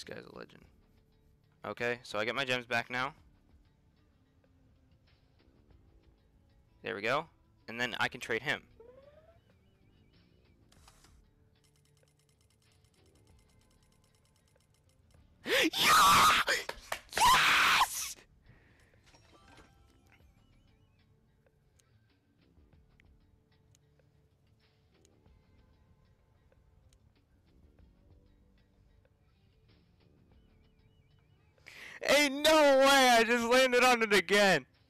This guy's a legend. Okay, so I get my gems back now. There we go. And then I can trade him. Yeah! Yes! Ain't no way I just landed on it again.